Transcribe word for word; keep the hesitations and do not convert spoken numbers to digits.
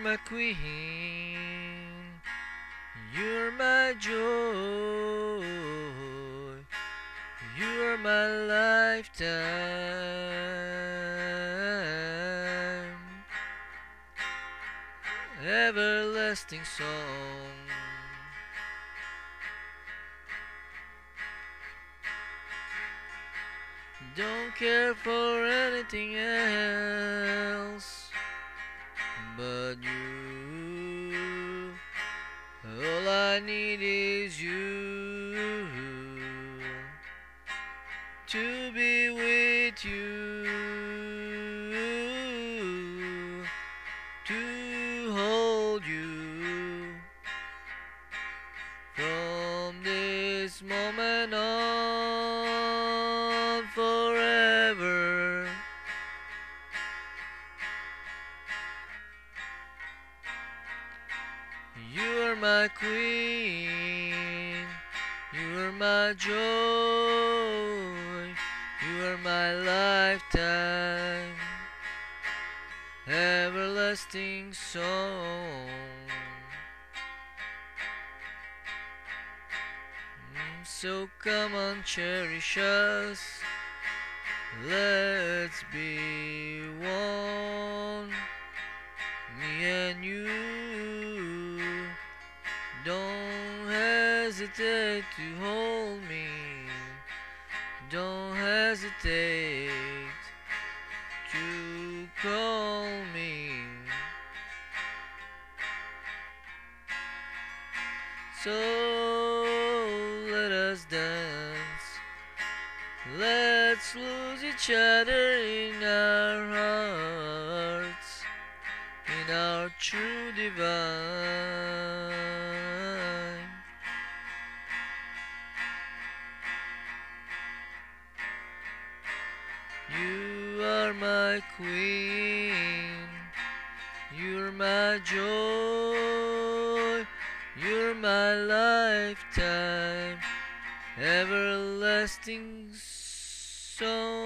my queen, you're my joy, you're my lifetime, everlasting song. Don't care for anything else but you. All I need is you, to be with you, to hold you from this moment on forever. You are my queen, you are my joy, you are my lifetime, everlasting song. Mm, So come on, cherish us, let's be one, me and you. Don't hesitate to hold me, don't hesitate to call me. So let us dance, let's lose each other in our hearts, in our true divine. You are my queen, you're my joy, you're my lifetime, everlasting song.